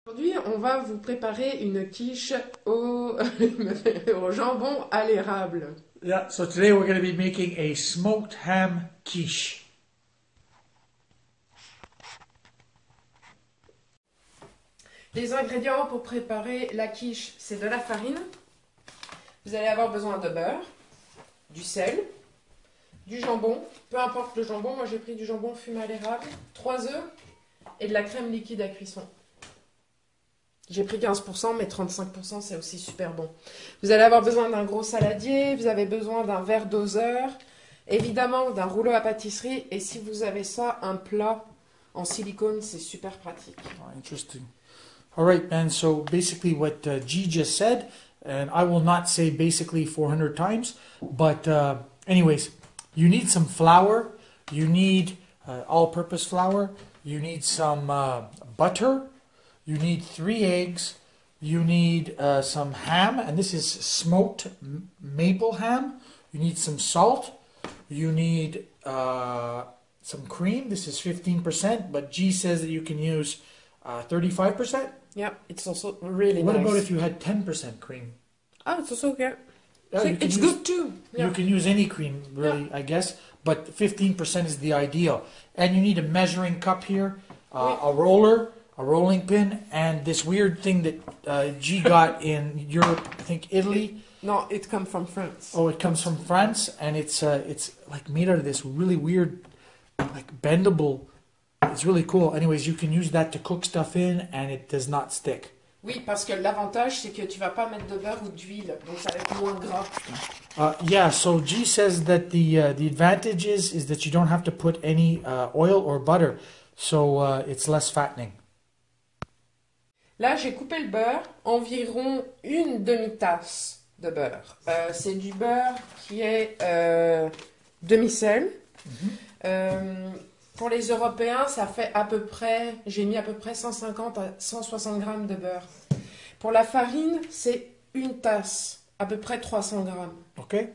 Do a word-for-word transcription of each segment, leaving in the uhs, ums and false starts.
Aujourd'hui, on va vous préparer une quiche au, au jambon à l'érable. Yeah, so today we're going to be making a smoked ham quiche. Les ingrédients pour préparer la quiche, c'est de la farine. Vous allez avoir besoin de beurre, du sel, du jambon, peu importe le jambon. Moi, j'ai pris du jambon fumé à l'érable, trois œufs et de la crème liquide à cuisson. J'ai pris quinze pour cent, mais trente-cinq pour cent, c'est aussi super bon. Vous allez avoir besoin d'un gros saladier, vous avez besoin d'un verre doseur, évidemment d'un rouleau à pâtisserie, et si vous avez ça, un plat en silicone, c'est super pratique. Oh, interesting. All right, man. So basically what uh, G just said, and I will not say basically four hundred times, but uh, anyways, you need some flour, you need uh, all-purpose flour, you need some uh, butter, you need three eggs, you need uh, some ham, and this is smoked maple ham, you need some salt, you need uh, some cream, this is fifteen percent, but G says that you can use uh, thirty-five percent. Yeah, it's also really What nice. about if you had ten percent cream? Oh, it's also okay. Yeah, So you can it's use- good too. Yeah. You can use any cream, really, I guess, but fifteen percent is the ideal. And you need a measuring cup here, uh, a roller, a rolling pin, and this weird thing that uh, G got in Europe, I think Italy. No, it comes from France. Oh, it comes from France, and it's uh, it's like made out of this really weird, like bendable. It's really cool. Anyways, you can use that to cook stuff in, and it does not stick. Oui, parce que l'avantage, c'est que tu vas pas mettre de beurre ou d'huile, donc ça va être moins gras. Uh, yeah, so G says that the uh, the advantage is is that you don't have to put any uh, oil or butter, so uh, it's less fattening. Là, j'ai coupé le beurre, environ une demi-tasse de beurre. Euh, c'est du beurre qui est euh, demi-sel. Mhm. Euh, pour les Européens, ça fait à peu près, j'ai mis à peu près cent cinquante à cent soixante grammes de beurre. Pour la farine, c'est une tasse, à peu près trois cents grammes. Okay.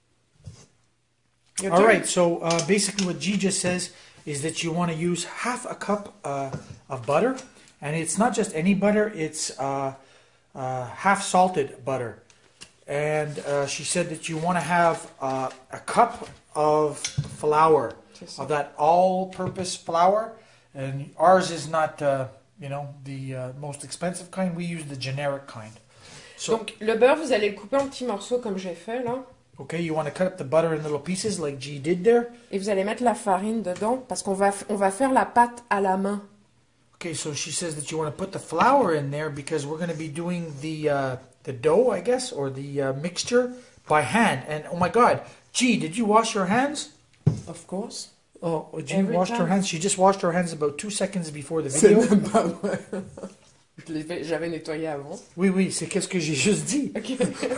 Your All turn. right. So uh, basically, what G just says is that you want to use half a cup uh, of butter, and it's not just any butter; it's uh, uh, half salted butter. And uh, she said that you want to have uh, a cup of flour, C'est ça. of that all-purpose flour, and ours is not, uh, you know, the uh, most expensive kind. We use the generic kind. So, Donc, le beurre, vous allez le couper en petits morceaux comme j'ai fait là. okay, you want to cut up the butter in little pieces like G did there. Et vous allez mettre la farine dedans parce qu'on va, on va faire la pâte à la main. Okay, so she says that you want to put the flour in there because we're going to be doing the uh, the dough, I guess, or the uh, mixture by hand. And oh my God, G, did you wash your hands? Of course. Oh, G Every washed her time. hands. She just washed her hands about two seconds before the C'est video. même pas vrai. Je l'ai fait- J'avais nettoyé avant. Oui, oui, c'est qu'est-ce que j'ai juste dit. Ok.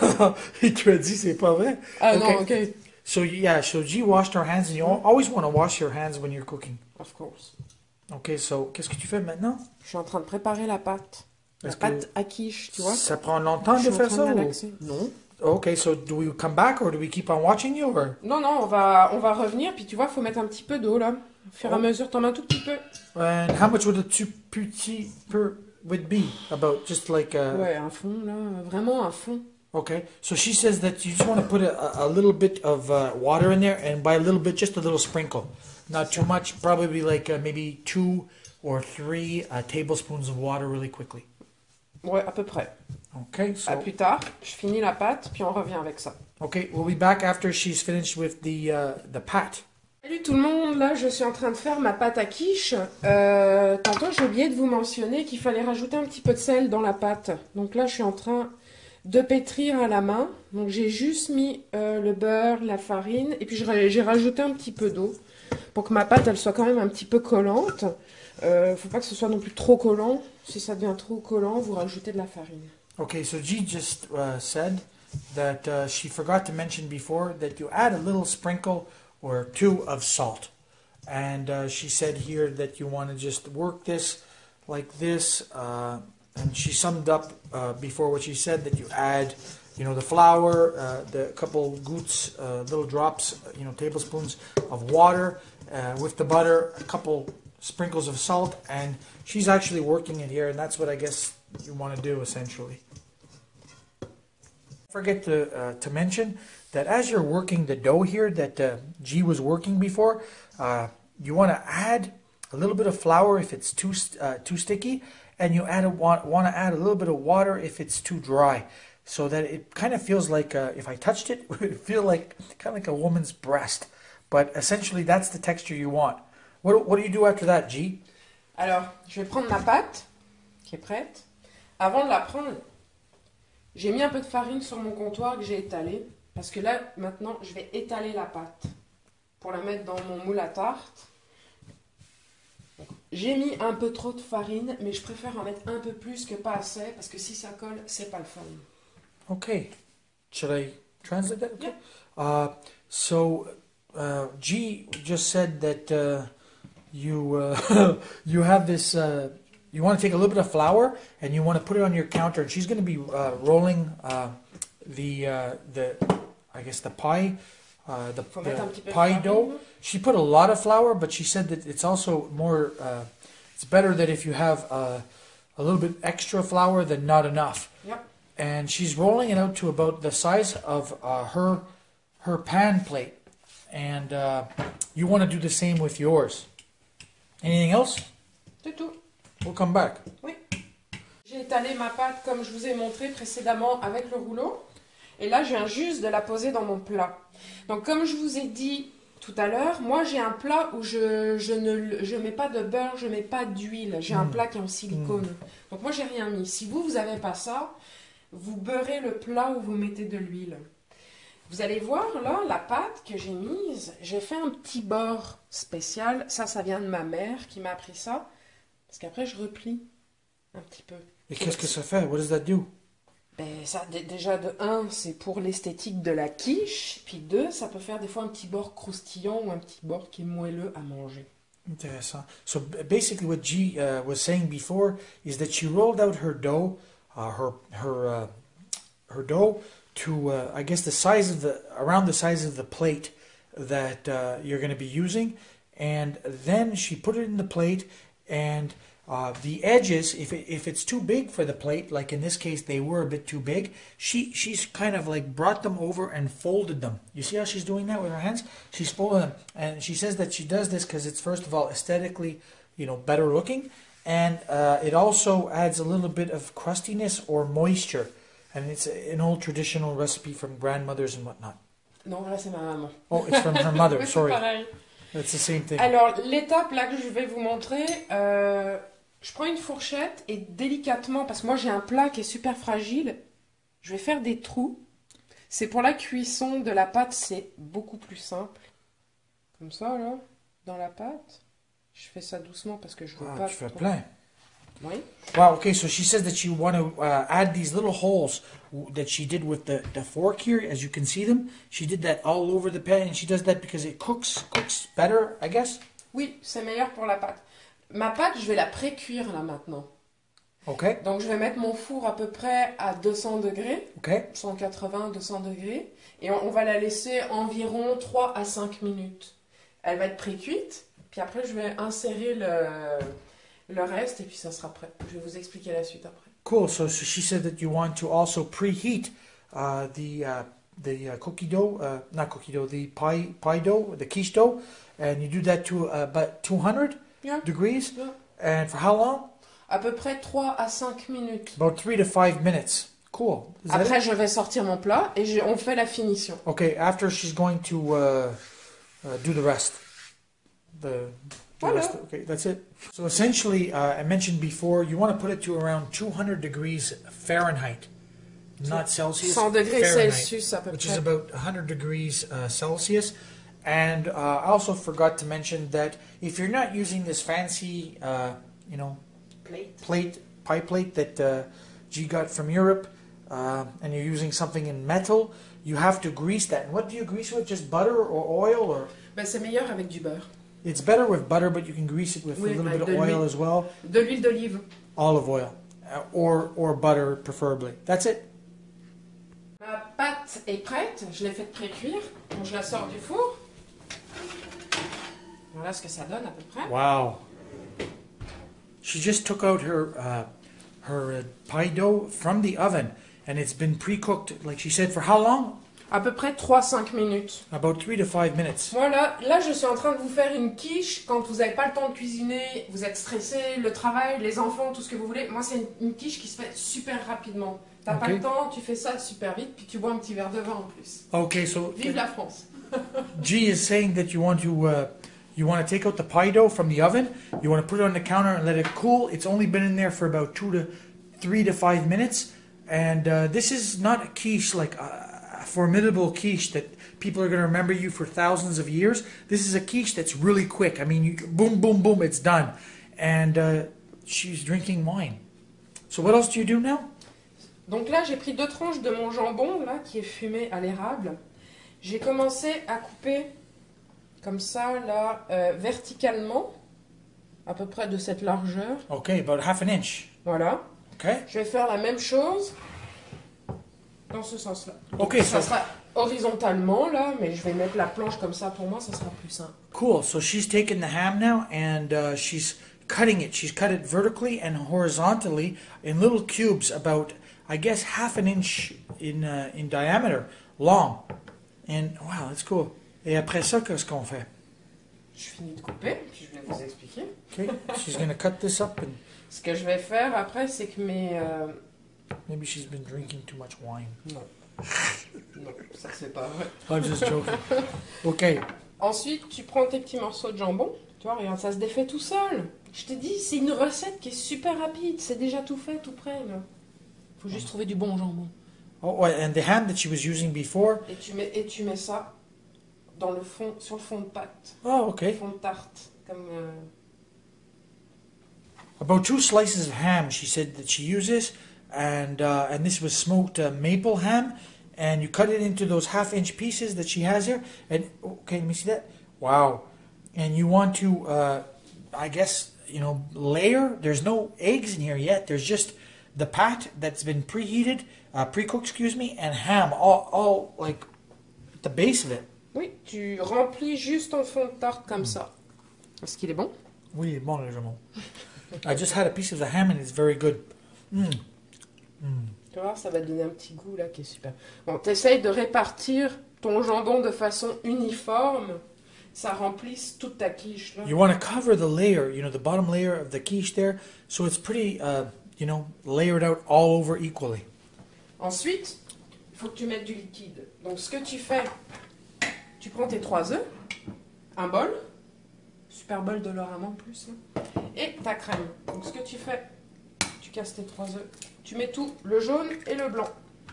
Il te l'a dit, c'est pas vrai. Ah Okay. non, ok. So yeah, so G washed her hands, and you al- always want to wash your hands when you're cooking. Of course. Okay, so qu'est-ce que tu fais maintenant? Je suis en train de préparer la pâte. La Est-ce que pâte à quiche, tu vois. Ça prend longtemps Je de suis en faire train ça? de ou- malaxer. Non. Okay, so do we come back or do we keep on watching you or? Non, non, on va, on va revenir. Puis tu vois, il faut mettre un petit peu d'eau là. Au fur et à Oh. mesure, t'en mets un tout petit peu. And how much would a two petit per would be? About just like a, Ouais, un fond là. Vraiment un fond. okay. So she says that you just want to put a, a little bit of uh, water in there, and by a little bit, just a little sprinkle, not too much. Probably like uh, maybe two or three uh, tablespoons of water, really quickly. Ouais, à peu près. Okay. À So plus tard. Je finis la pâte, puis on revient avec ça. okay, we'll be back after she's finished with the uh, the pat. Salut tout le monde, là je suis en train de faire ma pâte à quiche. Euh, tantôt j'ai oublié de vous mentionner qu'il fallait rajouter un petit peu de sel dans la pâte. Donc là je suis en train de pétrir à la main. Donc j'ai juste mis euh, le beurre, la farine et puis j'ai rajouté un petit peu d'eau pour que ma pâte elle soit quand même un petit peu collante. Euh, faut pas que ce soit non plus trop collant. Si ça devient trop collant, vous rajoutez de la farine. Okay, so G just uh, said that uh, she forgot to mention before that you add a little sprinkle or two of salt. And uh, she said here that you want to just work this like this. Uh, and she summed up uh, before what she said that you add, you know, the flour, uh, the couple gouttes, uh, little drops, you know, tablespoons of water uh, with the butter, a couple sprinkles of salt, and she's actually working it here, and that's what I guess you want to do essentially. Forget to uh, to mention that as you're working the dough here that uh, G was working before, uh, you want to add a little bit of flour if it's too uh, too sticky, and you add a, want want to add a little bit of water if it's too dry, so that it kind of feels like uh, if I touched it, it would feel like kind of like a woman's breast. But essentially, that's the texture you want. What what do you do after that, G? Alors, je vais prendre ma pâte qui est prête. Avant de la prendre, j'ai mis un peu de farine sur mon comptoir que j'ai étalé. Parce que là, maintenant, je vais étaler la pâte pour la mettre dans mon moule à tarte. J'ai mis un peu trop de farine, mais je préfère en mettre un peu plus que pas assez, parce que si ça colle, c'est pas le fun. Okay. Should I translate that? Okay. Yeah. Uh, so, uh, G just said that uh, you uh, you have this. Uh, you want to take a little bit of flour and you want to put it on your counter. And she's going to be uh, rolling uh, the uh, the I guess the pie. Uh, the, the pie dough. She put a lot of flour, but she said that it's also more, uh, it's better that if you have uh, a little bit extra flour than not enough. Yep. And she's rolling it out to about the size of uh, her her pan plate. And uh, you want to do the same with yours. Anything else? C'est tout. We'll come back. Oui. J'ai étalé ma pâte comme je vous ai montré précédemment avec le rouleau. Et là, je viens juste de la poser dans mon plat. Donc, comme je vous ai dit tout à l'heure, moi, j'ai un plat où je, je ne je mets pas de beurre, je ne mets pas d'huile. J'ai mmh. un plat qui est en silicone. Mmh. Donc, moi, j'ai rien mis. Si vous, vous n'avez pas ça, vous beurrez le plat où vous mettez de l'huile. Vous allez voir, là, la pâte que j'ai mise, j'ai fait un petit bord spécial. Ça, ça vient de ma mère qui m'a appris ça. Parce qu'après, je replie un petit peu. Et qu'est-ce que ça fait? What does that do? Ben, ça, déjà, de un, c'est pour l'esthétique de la quiche. Puis deux, ça peut faire des fois un petit bord croustillant ou un petit bord qui est moelleux à manger. Intéressant. So basically what G uh, was saying before is that she rolled out her dough, uh, her her uh, her dough to uh, I guess the size of the around the size of the plate that uh, you're going to be using, and then she put it in the plate. And uh, the edges, if it, if it's too big for the plate, like in this case they were a bit too big, she she's kind of like brought them over and folded them. You see how she's doing that with her hands? She's folded them, and she says that she does this because it's first of all aesthetically, you know, better looking, and uh, it also adds a little bit of crustiness or moisture, and it's an old traditional recipe from grandmothers and whatnot. Non, là c'est ma maman. Oh, it's from her mother. Sorry. Pareil. It's the same thing. Alors, l'étape là que je vais vous montrer, euh, je prends une fourchette et délicatement, parce que moi j'ai un plat qui est super fragile, je vais faire des trous. C'est pour la cuisson de la pâte, c'est beaucoup plus simple. Comme ça, là, dans la pâte. Je fais ça doucement parce que je veux wow, pas... Tu fais plein. Oui. Wow, okay, so she says that you want to uh, add these little holes that she did with the, the fork here, as you can see them. She did that all over the pan, and she does that because it cooks cooks better, I guess? Oui, c'est meilleur pour la pâte. Ma pâte, je vais la pré-cuire là maintenant. Okay. Donc je vais mettre mon four à peu près à deux cents degrés, okay. cent quatre-vingts à deux cents degrés, et on, on va la laisser environ trois à cinq minutes. Elle va être pré-cuite, puis après je vais insérer le... le reste, et puis ça sera prêt. Je vais vous expliquer la suite après. Cool. So, so she said that you want to also preheat uh, the uh, the uh, cookie dough, uh, not cookie dough, the pie pie dough, the quiche dough, and you do that to uh, about two hundred yeah. degrees. Yeah. And for how long? À peu près trois à cinq minutes. About three to five minutes. Cool. Is après, je vais sortir mon plat et je, on fait la finition. Okay. After she's going to uh, uh, do the rest. The Voilà. Okay, that's it. So essentially, uh, I mentioned before, you want to put it to around two hundred degrees Fahrenheit, not Celsius. cent degrés Fahrenheit, Celsius à peu which près. is about one hundred degrees uh, Celsius. And uh, I also forgot to mention that if you're not using this fancy, uh, you know, plate, plate, pie plate that uh, G got from Europe, uh, and you're using something in metal, you have to grease that. And what do you grease with? Just butter or oil, or? Ben, c'est meilleur avec du beurre. It's better with butter, but you can grease it with oui, a little bit of oil as well. De l'huile d'olive. Olive oil, uh, or or butter preferably. That's it. Ma pâte est prête, je l'ai faite pré-cuire, donc je la sors du four. Voilà ce que ça donne à peu près. Wow. she just took out her uh, her uh, pie dough from the oven, and it's been pre-cooked, like she said, for how long? À peu près trois à cinq minutes. About three to five minutes. Moi là, là, je suis en train de vous faire une quiche quand vous n'avez pas le temps de cuisiner, vous êtes stressé, le travail, les enfants, tout ce que vous voulez. Moi, c'est une, une quiche qui se fait super rapidement. T'as Ok. pas le temps, tu fais ça super vite, puis tu bois un petit verre de vin en plus. Okay, so Vive la France! G is saying that you want to uh, you want to take out the pie dough from the oven. You want to put it on the counter and let it cool. It's only been in there for about two to three to five minutes, and uh, this is not a quiche like a, a formidable quiche that people are going to remember you for thousands of years. This is a quiche that's really quick. I mean, you, boom, boom, boom, it's done. And uh, she's drinking wine. So what else do you do now? Donc là, j'ai pris deux tranches de mon jambon, là, qui est fumé à l'érable. J'ai commencé à couper comme ça, là, euh, verticalement, à peu près de cette largeur. Okay, about half an inch. Voilà. Okay. Je vais faire la même chose dans ce sens-là. Okay, Ça so sera horizontalement, là, mais je vais mettre la planche comme ça. Pour moi, ça sera plus simple. cool. So she's taken the ham now and uh, she's cutting it. She's cut it vertically and horizontally in little cubes, about I guess half an inch in uh, in diameter, long. And wow, that's cool. Et après ça, qu'est-ce qu'on fait? Je finis de couper, puis je vais vous expliquer. Okay, she's gonna cut this up and Ce que je vais faire après, c'est que mes... euh, maybe she's been drinking too much wine. Non. Non, ça c'est pas vrai. I'm just joking. Okay. Ensuite, tu prends tes petits morceaux de jambon. Tu vois, regarde, ça se défait tout seul. Je t'ai dit, c'est une recette qui est super rapide. C'est déjà tout fait, tout prêt. Il faut juste trouver du bon jambon. Oh, and the ham that she was using before. Et tu mets, et tu mets ça dans le fond, sur le fond de pâte. Oh, Le okay. fond de tarte. Comme, euh, About two slices of ham, she said that she uses, and uh, and this was smoked uh, maple ham, and you cut it into those half-inch pieces that she has here. And okay, let me see that. Wow, and you want to, uh, I guess, you know, layer. There's no eggs in here yet. There's just the pat that's been preheated, uh, pre-cooked, excuse me, and ham, all all like at the base of it. Oui, tu remplis juste ton fond de tarte comme ça. Est-ce qu'il est bon? Oui, bon le jambon. I just had a piece of the ham and it's very good. Mm. Mm. Tu vas voir, ça va te donner un petit goût là qui est super. Bon, t'essayes de répartir ton jambon de façon uniforme. Ça remplisse toute ta quiche là. You want to cover the layer, you know, the bottom layer of the quiche there, so it's pretty, uh, you know, layered out all over equally. Ensuite, il faut que tu mettes du liquide. Donc ce que tu fais, tu prends tes trois œufs, un bol, super bol de Lorama en plus, là, et ta crème. Donc ce que tu fais, tu casses tes trois œufs, tu mets tout, le jaune et le blanc.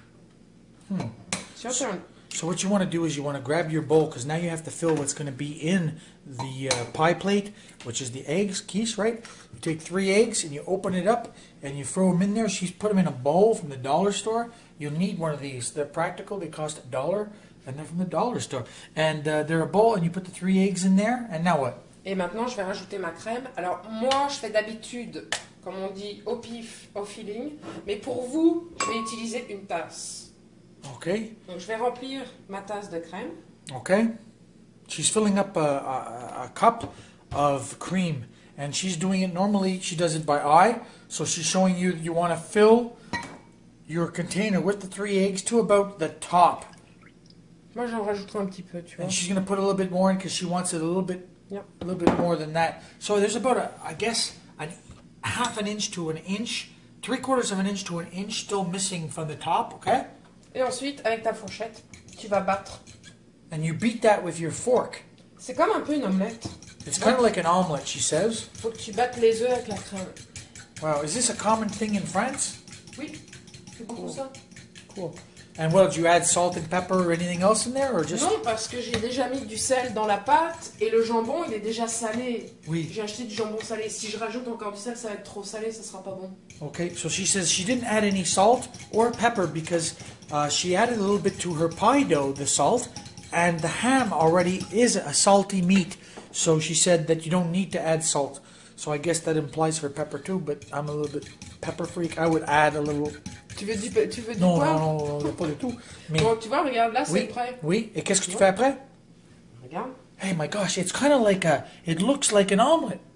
Hmm. It's your turn. So what you want to do is you want to grab your bowl, because now you have to fill what's going to be in the uh, pie plate, which is the eggs, quiche, right? You take three eggs and you open it up and you throw them in there. She's put them in a bowl from the dollar store. You'll need one of these. They're practical. They cost a dollar, and they're from the dollar store. And uh, they're a bowl, and you put the three eggs in there. And now what? Et maintenant, je vais rajouter ma crème. Alors moi, je fais d'habitude, comme on dit, au pif, au feeling. Mais pour vous, je vais utiliser une tasse. Okay. Donc je vais remplir ma tasse de crème. Okay. She's filling up a, a, a cup of cream, and she's doing it normally. She does it by eye, so she's showing you you want to fill your container with the three eggs to about the top, Moi, j'en rajouterai un petit peu, tu vois. and she's going to put a little bit more in because she wants it a little bit, Yep. a little bit more than that. So there's about a, I guess, an half an inch to an inch, three quarters of an inch to an inch still missing from the top. Okay. Et ensuite, avec ta fourchette, tu vas battre. And you beat that with your fork. C'est comme un peu une omelette. It's kind of like an omelet, she says. Il faut que tu battes les œufs avec la crème. Wow, is this a common thing in France? Oui, c'est beaucoup Cool. ça. Cool. And what, did you add salt and pepper or anything else in there, or just? Non, parce que j'ai déjà mis du sel dans la pâte et le jambon, il est déjà salé. Oui. J'ai acheté du jambon salé. Si je rajoute encore du sel, ça va être trop salé, ça sera pas bon. Okay, so she says she didn't add any salt or pepper because uh, she added a little bit to her pie dough, the salt, and the ham already is a salty meat. So she said that you don't need to add salt. So I guess that implies for pepper too, but I'm a little bit pepper freak. I would add a little. Tu veux du, tu veux du Non, poivre? non, non, non, pas du tout. Mais Bon, tu vois, regarde, là, c'est oui, prêt. oui. Et qu'est-ce que tu fais après? Regarde. Hey, my gosh, it's kind of like a. It looks like an omelet.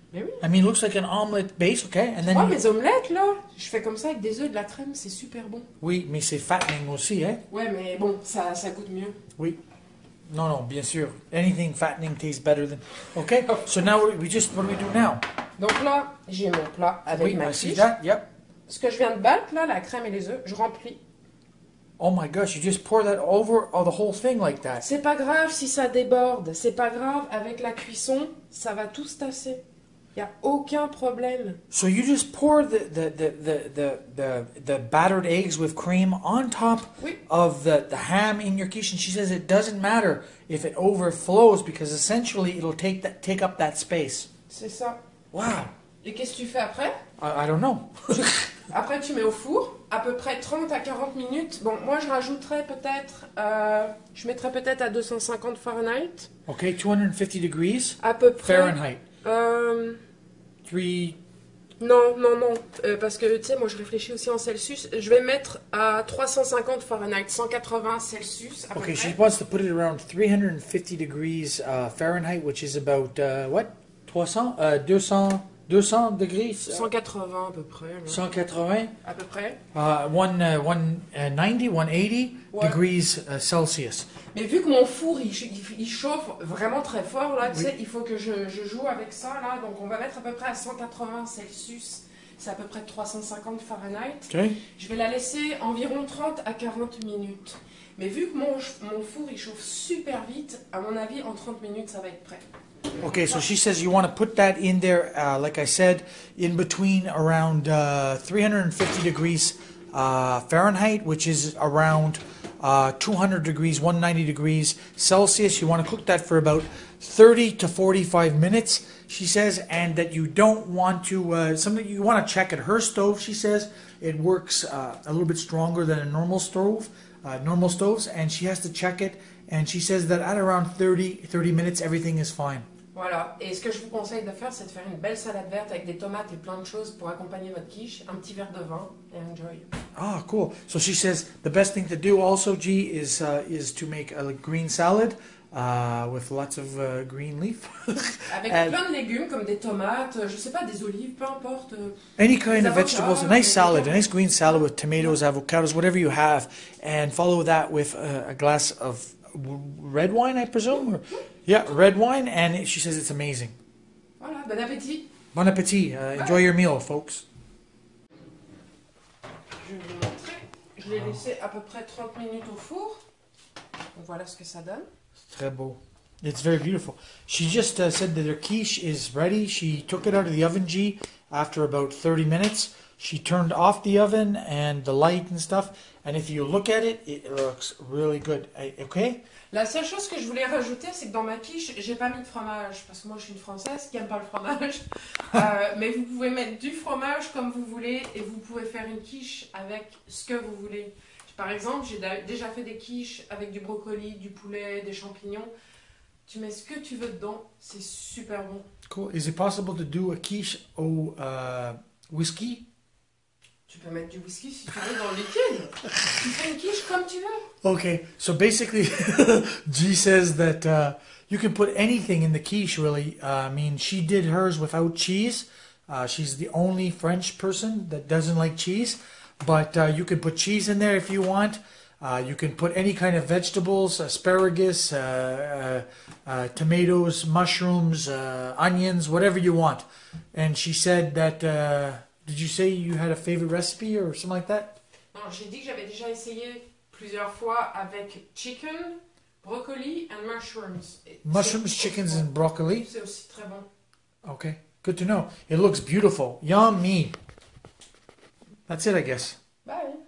Mais oui. I mean, it looks like an omelet base, okay? And then Moi, you- mes omelettes, là, je fais comme ça avec des œufs, de la crème, c'est super bon. oui, mais c'est fattening aussi, eh? Ouais, mais bon, ça, ça goûte mieux. Oui. Non, non, bien sûr. Anything fattening tastes better than. Okay. So now we we just what do we do now? Donc là, j'ai mon plat avec Oui, ma I see quiche. that. Yep. Ce que je viens de battre, là, la crème et les œufs, je remplis. Oh my gosh, you just pour that over oh, the whole thing like that. C'est pas grave si ça déborde, c'est pas grave, avec la cuisson, ça va tout se tasser. Il n'y a aucun problème. So you just pour the the, the, the, the, the, the battered eggs with cream on top Oui. of the, the ham in your quiche, and she says it doesn't matter if it overflows because essentially it'll take that take up that space. C'est ça. Wow. Et qu'est-ce que tu fais après? I, I don't know. Après, tu mets au four, à peu près trente à quarante minutes. Bon, moi, je rajouterais peut-être, euh, je mettrais peut-être à deux cent cinquante Fahrenheit. Okay, two hundred fifty degrees À peu près. Fahrenheit. Euh, Three. non, non, non. euh, parce que, tu sais, moi, je réfléchis aussi en Celsius. Je vais mettre à trois cent cinquante Fahrenheit, cent quatre-vingts Celsius, à peu Okay, she près. wants to put it around three hundred fifty degrees uh, Fahrenheit, which is about uh, what? two hundred? Uh, two hundred, two hundred degrees? cent quatre-vingts à peu près. là. one eighty? À peu près. Uh, one, uh, one uh, ninety, one eighty Ouais. degrees uh, Celsius. Mais vu que mon four, il, ch- il- il chauffe vraiment très fort, là, tu Oui. sais, il faut que je, je joue avec ça, là. Donc, on va mettre à peu près à cent quatre-vingts Celsius. C'est à peu près trois cent cinquante Fahrenheit. Okay. Je vais la laisser environ trente à quarante minutes. Mais vu que mon, ch- mon four, il chauffe super vite, à mon avis, en trente minutes, ça va être prêt. Okay, so she says you want to put that in there, uh, like I said, in between around uh, three hundred fifty degrees uh, Fahrenheit, which is around uh, two hundred degrees, one hundred ninety degrees Celsius. You want to cook that for about thirty to forty-five minutes, she says, and that you don't want to, uh, something you want to check at her stove, she says. It works uh, a little bit stronger than a normal stove, uh, normal stoves, and she has to check it, and she says that at around thirty, thirty minutes, everything is fine. Voilà. Et ce que je vous conseille de faire, c'est de faire une belle salade verte avec des tomates et plein de choses pour accompagner votre quiche, un petit verre de vin, et enjoy. Ah, cool. So she says the best thing to do also, G, is uh, is to make a green salad uh, with lots of uh, green leaf. Avec And- plein de légumes comme des tomates, je sais pas, des olives, peu importe. euh, Any kind Des of vegetables, a avocados, nice des salad, a carottes. nice green salad with tomatoes, avocados, whatever you have, and follow that with a, a glass of w- red wine, I presume. Or, yeah, red wine, and it, she says it's amazing. Voilà, bon appétit. Bon appetit. Uh, enjoy your meal, folks. Je vais vous montrer. Je l'ai laissé à peu près trente minutes au four. Donc voilà ce que ça donne. Très beau. It's very beautiful. She just uh, said that her quiche is ready. She took it out of the oven, G, after about thirty minutes. She turned off the oven and the light and stuff. And if you look at it, it looks really good. I- Okay? La seule chose que je voulais rajouter, c'est que dans ma quiche, j'ai pas mis de fromage. Parce que moi, je suis une Française qui aime pas le fromage. Euh, mais vous pouvez mettre du fromage comme vous voulez. Et vous pouvez faire une quiche avec ce que vous voulez. Par exemple, j'ai da- déjà fait des quiches avec du brocoli, du poulet, des champignons. Tu mets ce que tu veux dedans. C'est super bon. Cool. Is it possible to do a quiche au uh, whiskey? Tu peux mettre du whisky si tu veux dans le liquide. Tu fais une quiche comme tu veux. Okay, so basically, G says that uh, you can put anything in the quiche, really. Uh, I mean, she did hers without cheese. Uh, she's the only French person that doesn't like cheese. But uh, you can put cheese in there if you want. Uh, you can put any kind of vegetables, asparagus, uh, uh, uh, tomatoes, mushrooms, uh, onions, whatever you want. And she said that, uh, did you say you had a favorite recipe or something like that? Non, j'ai dit que j'avais déjà essayé plusieurs fois avec chicken, brocoli and mushrooms. Et Mushrooms, c'est- chickens, and broccoli. C'est aussi très bon. Okay, good to know. It looks beautiful. Yummy. That's it, I guess. Bye.